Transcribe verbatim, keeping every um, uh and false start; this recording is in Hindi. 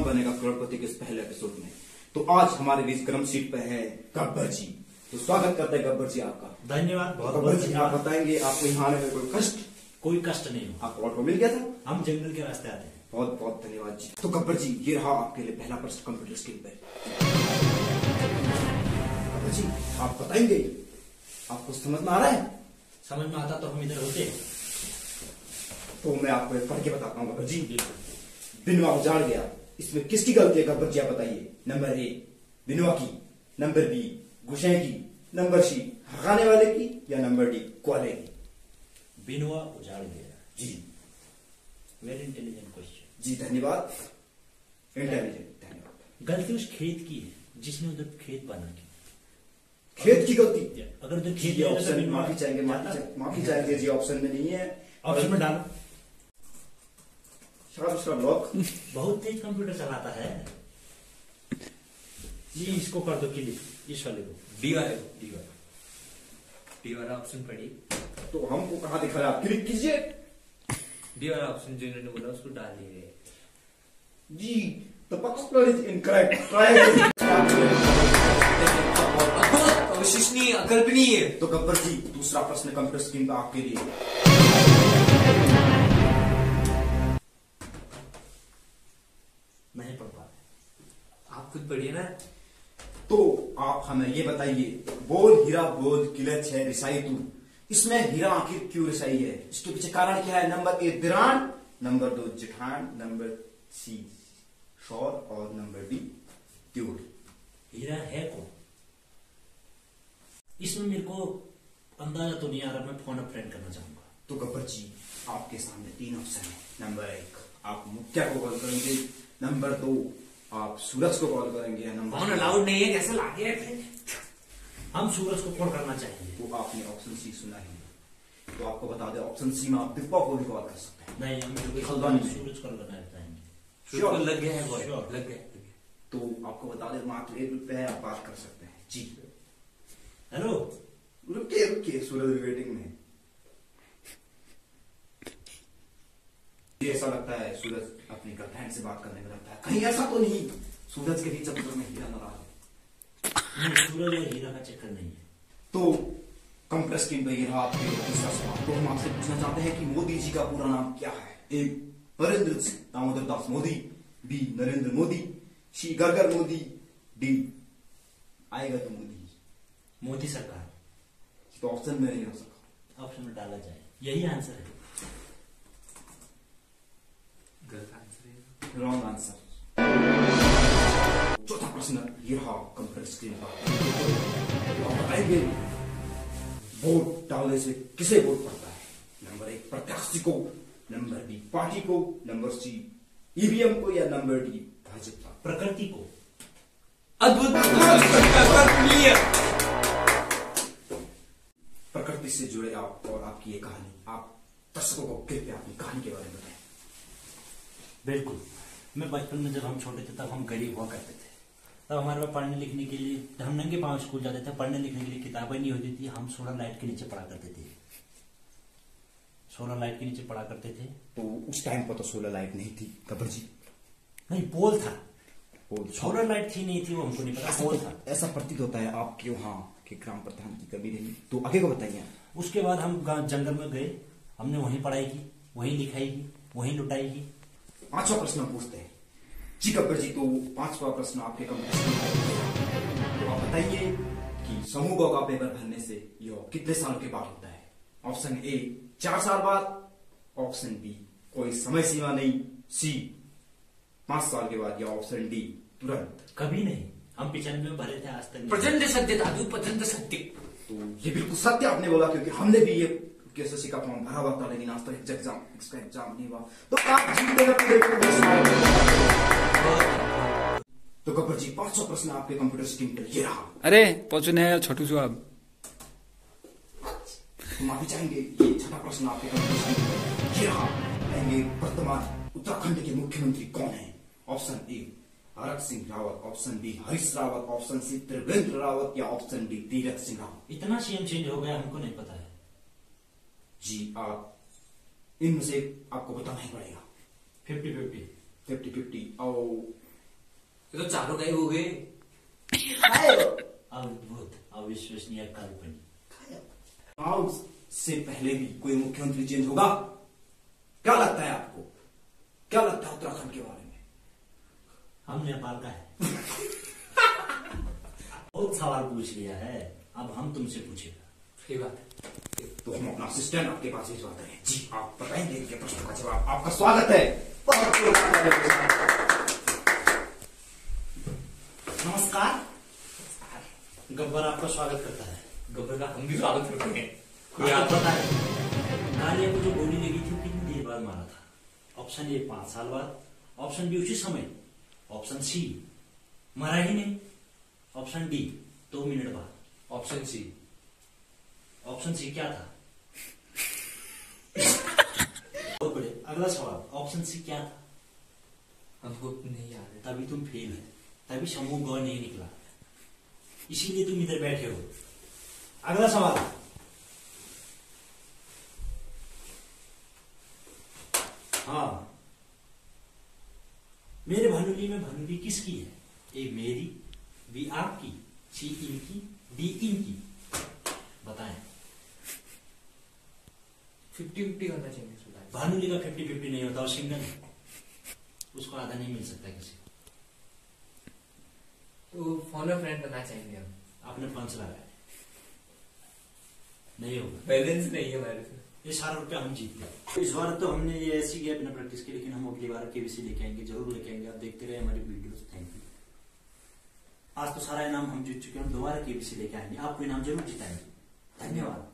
बनेगा करोड़पति के इस पहले एपिसोड में। तो आज हमारे बीच क्रम सीट पे है गब्बर जी। तो स्वागत करते हैं गब्बर जी आपका। धन्यवाद बहुत गब्बर जी, आप बताएंगे आपको यहाँ आने में कोई कष्ट? कोई कष्ट नहीं हो। आपको ऑटो मिल गया था? हम जंगल के रास्ते आते हैं। बहुत बहुत धन्यवाद जी। तो गब्बर जी, ये रहा आपके लिए पहला प्रश्न कंप्यूटर स्क्रीन पर। गब्बर जी, आप बताएंगे आपको समझ में आ रहा है? समझ में आता तो हम इधर होते। तो मैं आपको एक पढ़ के बताता हूँ गब्बर जी। बिनवा उजाड़ गया, इसमें किसकी गलती है गब्बर जी आप बताइए? नंबर ए बिनवा की, नंबर बी गुशे की, नंबर सी हगाने वाले की, या नंबर डी क्वाले की? बिनवा उजाड़ गया जी। वेरी इंटेलिजेंट क्वेश्चन जी धन्यवाद, इंटेलिजेंट धन्यवाद। गलती उस खेत की है जिसने उधर खेत बना के। खेत की गलती? अगर उधर खेत ये ऑप्शन माफी चाहेंगे, माफी माफी चाहेंगे जी, ऑप्शन में नहीं है। ऑप्शन में डालो। उसका लॉक बहुत तेज कंप्यूटर चलाता है जी। इसको कर दो क्लिक, इस वाले को। डी वाले डी वाला डी वाला ऑप्शन पढ़िए। तो हमको कहाँ दिखा रहा है? क्लिक कीजिए। डी वाला ऑप्शन जो इन्होंने बोला उसको डालिए जी। तो पक्का इनकरेक्ट ट्राई। अविश्वसनीय, अकल्पनीय। तो गब्बर जी, दूसरा प्रश्न कंप्यूटर स्क्रीन पर आपके लिए। नहीं पढ़ पाते, आप खुद पढ़िए ना। तो आप हमें ये बताइए, बोल हीरा बोल किलच है रिसाई तू, इसमें हीरा आखिर क्यों रिसाई है? इसके पीछे कारण क्या है? नंबर ए दिरान, नंबर दो जिठान, नंबर सी शौर, और नंबर डी त्यूड। हीरा है कौन? इसमें मेरे को अंदाजा तो नहीं आ रहा। मैं फोन अ फ्रेंड करना चाहूंगा। तो गब्बर जी, आपके सामने तीन ऑप्शन है। नंबर एक, आप मुखिया को कॉल करेंगे। नंबर दो, आप सूरज को कॉल करेंगे। नंबर फोन अलाउड नहीं है, कैसे लागे? हम सूरज को कॉल करना चाहेंगे। तो आपने ऑप्शन सी सुना ही, तो आपको बता दें ऑप्शन सी में आप दिप्पा को भी कॉल कर सकते हैं। नहीं, हम हल्द्वानी में। सूरज कॉल करना चाहेंगे। Sure. लग गया है वो, Sure. लग गया लग गया। तो आपको बता दें मात्र एक रुपये है, आप बात कर सकते हैं जी। हेलो, रुकिए रुकिए, सूरज वेटिंग में। ये ऐसा लगता है सूरज अपनी गर्लफ्रेंड से बात करने में लगता है। कहीं ऐसा तो नहीं सूरज के भी चक्कर में हीरा न रहा है? नहीं, सूरज और हीरा का चक्कर नहीं है। तो कंप्यूटर स्क्रीन पर ये रहा आपके दूसरा सवाल। तो हम आपसे पूछना चाहते हैं कि मोदी जी का पूरा नाम क्या है? एक नरेंद्र दामोदर दास मोदी, बी नरेंद्र मोदी, सी गरगर मोदी, डी आएगा तो मोदी। मोदी सरकार। तो ऑप्शन में नहीं हो सका। ऑप्शन में डाला जाए, यही आंसर है। गलत आंसर है। Wrong answer. चौथा प्रश्न ये रहा कंप्यूटर स्क्रीन पर। तो आप बताएंगे वोट डालने से किसे वोट पड़ता है? नंबर एक प्रत्याशी को, नंबर बी पार्टी को, नंबर सी ईवीएम को, या नंबर डी भाजपा? प्रकृति को। अद्भुत, अकल्पनीय। प्रकृति से जुड़े आप और आपकी ये कहानी, आप दर्शकों को कृपया अपनी कहानी के बारे में बताएं। बिल्कुल। मैं बचपन में जब हम छोटे थे तब हम गरीब हुआ करते थे। तब हमारे पास पढ़ने लिखने के लिए, हम नंगे पांव स्कूल जाते थे। पढ़ने लिखने के लिए किताबें नहीं होती थी। हम सोलर लाइट के नीचे पढ़ा करते थे। सोलर लाइट के नीचे पढ़ा करते थे। तो उस टाइम पर तो सोलर लाइट नहीं थी गब्बर जी। नहीं, पोल था। पोल, सोलर लाइट थी नहीं थी वो हमको नहीं पता, पोल था। ऐसा प्रतीत होता है आपके वहाँ के ग्राम प्रधान की कभी रही। तो आगे को बताइए। उसके बाद हम गांव जंगल में गए। हमने वहीं पढ़ाई की, वहीं लिखाई की, वहीं लुटाई की। पांचवा प्रश्न पूछते हैं जी गब्बर जी। तो पांचवा प्रश्न आपके कंप्यूटर। तो आप बताइए कि समूह ग का पेपर भरने से यह कितने साल के बाद होता है? ऑप्शन ए चार साल बाद, ऑप्शन बी कोई समय सीमा नहीं, सी पांच साल के बाद, या ऑप्शन डी तुरंत? कभी नहीं। हम पिचानवे में भरे थे, आज तक नहीं। प्रचंड सत्य दादू, प्रचंड सत्य। तो ये बिल्कुल सत्य आपने बोला, क्योंकि हमने भी ये केएसएससी का फॉर्म भरा हुआ था, लेकिन आज तक एग्जाम इसका एग्जाम नहीं हुआ। तो आप जीते हैं। तो गब्बर जी, पांचवा प्रश्न आपके कंप्यूटर स्क्रीन पर ये रहा। अरे पहुंचू नहीं छोटू छु अब माफी चाहेंगे, ये छठा प्रश्न आपके कंप्यूटर स्क्रीन पर ये रहा। कहेंगे वर्तमान उत्तराखंड के मुख्यमंत्री कौन है? Option A Harak Singh Rawat, option B Harish Rawat, option C Trivendra Rawat, या ऑप्शन डी तीरथ सिंह रावत? इतना सीएम चेंज हो गया, हमको नहीं पता है जी। आप इनमें से आपको बताना ही पड़ेगा। फिफ्टी फिफ्टी फिफ्टी फिफ्टी और ये तो चारों गायब हो गए। अद्भुत, अविश्वसनीय, काल्पनिक। चुनाव से पहले भी कोई मुख्यमंत्री चेंज होगा? क्या लगता है आपको? क्या लगता है उत्तराखंड के बारे में? हम नेपाल का है। बहुत सवाल पूछ लिया है, अब हम तुमसे पूछेगा। सही बात है। तो हम अपना असिस्टेंट आपके पास भिजवाते हैं। जी, आप बताएंगे इनके प्रश्न का जवाब। आपका स्वागत है। नमस्कार। गब्बर आपका स्वागत करता है। गब्बर का हम भी स्वागत करते हैं। कोई आपको आप पता है नालिया को जो गोली लगी थी कितनी देर बाद मारा था? ऑप्शन ए पांच साल बाद, ऑप्शन बी उसी समय, ऑप्शन सी मरा ही नहीं, ऑप्शन डी दो मिनट बाद। Option C. ऑप्शन सी क्या था? बहुत बड़े। अगला सवाल, ऑप्शन सी क्या था? हमको नहीं याद है। तभी तुम फेल है, तभी समूह ग नहीं निकला, इसीलिए तुम इधर बैठे हो। अगला सवाल, हाँ, मेरे भानुली में भानुली किसकी है? ए मेरी, बी आपकी, सी इनकी, डी इनकी। बताएं। फिफ्टी फिफ्टी करना चाहिए इसमें। भानुली का फिफ्टी फिफ्टी नहीं होता, और सिंगल है, उसको आधा नहीं मिल सकता किसी को। तो फोन में फ्रेंड बनना चाहेंगे हम। आपने फोन से लगाया, नहीं होगा। बैलेंस नहीं है हमारे से। ये सारा रुपया हम जीतते हैं। इस बार तो हमने ये ऐसी किया बिना प्रैक्टिस के, लेकिन हम अगली बार केबीसी लेके आएंगे, जरूर लेके आएंगे। आप देखते रहे हमारी वीडियोस। Thank you. आज तो सारा इनाम हम जीत चुके हैं, दोबारा केबीसी लेके आएंगे, आपको इनाम जरूर जिताएंगे। धन्यवाद।